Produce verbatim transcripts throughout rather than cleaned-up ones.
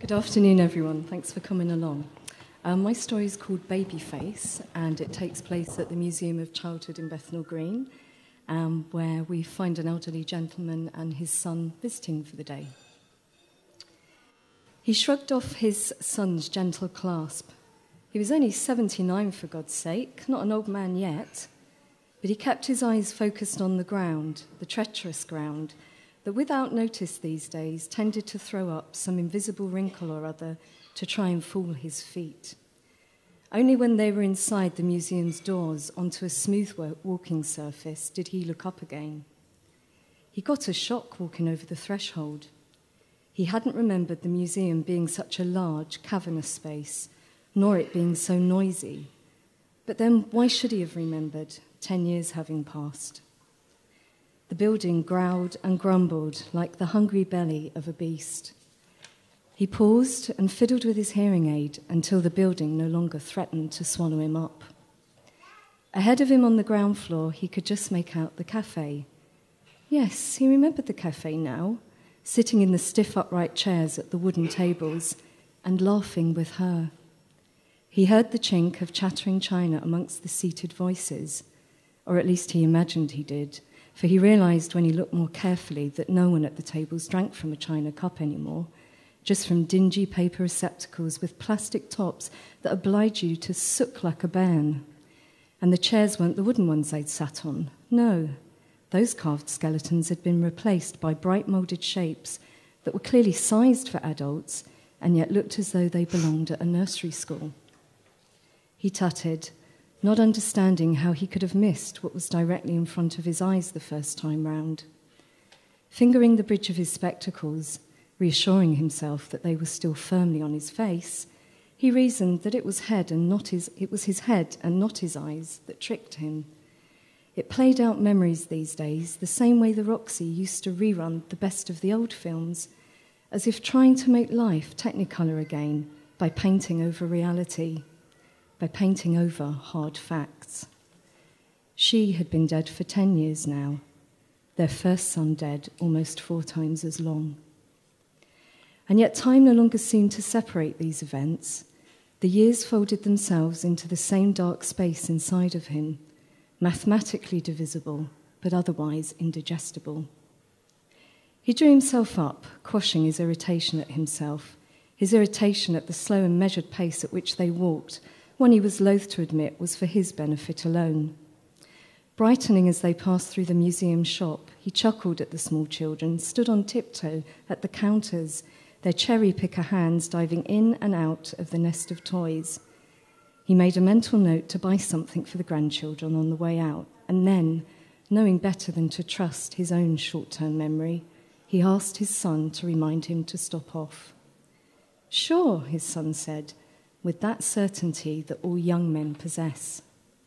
Good afternoon, everyone. Thanks for coming along. Um, my story is called Babyface, and it takes place at the Museum of Childhood in Bethnal Green, um, where we find an elderly gentleman and his son visiting for the day. He shrugged off his son's gentle clasp. He was only seventy-nine, for God's sake, not an old man yet, but he kept his eyes focused on the ground, the treacherous ground, that without notice these days tended to throw up some invisible wrinkle or other to try and fool his feet. Only when they were inside the museum's doors onto a smooth walking surface did he look up again. He got a shock walking over the threshold. He hadn't remembered the museum being such a large, cavernous space, nor it being so noisy. But then why should he have remembered, ten years having passed? The building growled and grumbled like the hungry belly of a beast. He paused and fiddled with his hearing aid until the building no longer threatened to swallow him up. Ahead of him on the ground floor, he could just make out the cafe. Yes, he remembered the cafe now, sitting in the stiff upright chairs at the wooden tables and laughing with her. He heard the chink of chattering china amongst the seated voices, or at least he imagined he did, for he realised when he looked more carefully that no one at the tables drank from a china cup anymore, just from dingy paper receptacles with plastic tops that oblige you to sook like a bairn. And the chairs weren't the wooden ones they'd sat on. No, those carved skeletons had been replaced by bright moulded shapes that were clearly sized for adults and yet looked as though they belonged at a nursery school. He tutted, not understanding how he could have missed what was directly in front of his eyes the first time round. Fingering the bridge of his spectacles, reassuring himself that they were still firmly on his face, he reasoned that it was head and not his it was his head and not his eyes that tricked him. It played out memories these days the same way the Roxy used to rerun the best of the old films, as if trying to make life technicolor again by painting over reality, by painting over hard facts. She had been dead for ten years now, their first son dead almost four times as long. And yet time no longer seemed to separate these events. The years folded themselves into the same dark space inside of him, mathematically divisible, but otherwise indigestible. He drew himself up, quashing his irritation at himself, his irritation at the slow and measured pace at which they walked, one he was loath to admit was for his benefit alone. Brightening as they passed through the museum shop, he chuckled at the small children, stood on tiptoe at the counters, their cherry-picker hands diving in and out of the nest of toys. He made a mental note to buy something for the grandchildren on the way out, and then, knowing better than to trust his own short-term memory, he asked his son to remind him to stop off. "Sure," his son said, with that certainty that all young men possess.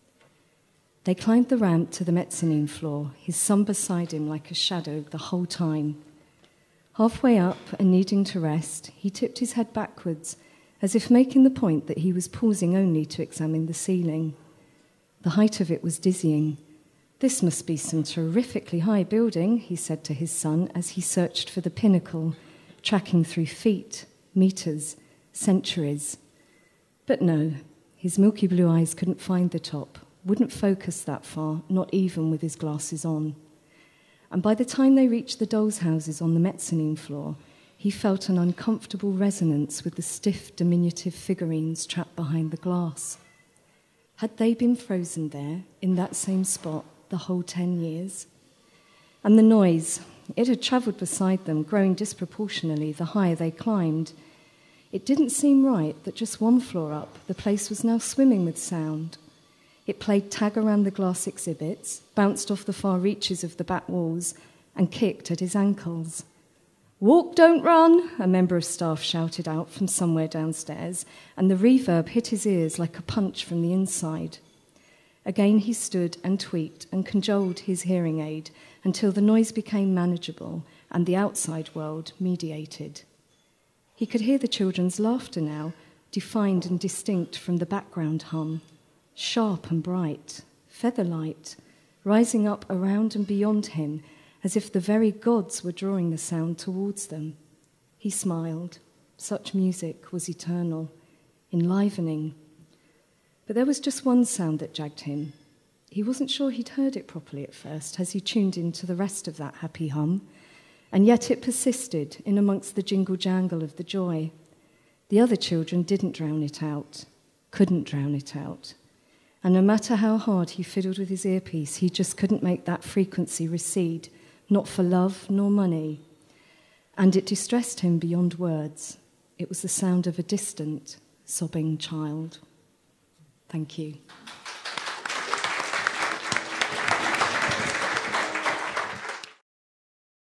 They climbed the ramp to the mezzanine floor, his son beside him like a shadow the whole time. Halfway up and needing to rest, he tipped his head backwards, as if making the point that he was pausing only to examine the ceiling. The height of it was dizzying. "This must be some terrifically high building," he said to his son as he searched for the pinnacle, tracking through feet, meters, centuries. But no, his milky blue eyes couldn't find the top, wouldn't focus that far, not even with his glasses on. And by the time they reached the dolls' houses on the mezzanine floor, he felt an uncomfortable resonance with the stiff, diminutive figurines trapped behind the glass. Had they been frozen there, in that same spot, the whole ten years? And the noise, it had travelled beside them, growing disproportionately the higher they climbed. It didn't seem right that just one floor up, the place was now swimming with sound. It played tag around the glass exhibits, bounced off the far reaches of the back walls, and kicked at his ankles. "Walk, don't run," a member of staff shouted out from somewhere downstairs, and the reverb hit his ears like a punch from the inside. Again he stood and tweaked and cajoled his hearing aid until the noise became manageable and the outside world mediated. He could hear the children's laughter now, defined and distinct from the background hum, sharp and bright, feather-light, rising up around and beyond him as if the very gods were drawing the sound towards them. He smiled. Such music was eternal, enlivening. But there was just one sound that jagged him. He wasn't sure he'd heard it properly at first as he tuned into the rest of that happy hum, and yet it persisted in amongst the jingle-jangle of the joy. The other children didn't drown it out, couldn't drown it out. And no matter how hard he fiddled with his earpiece, he just couldn't make that frequency recede, not for love nor money. And it distressed him beyond words. It was the sound of a distant, sobbing child. Thank you.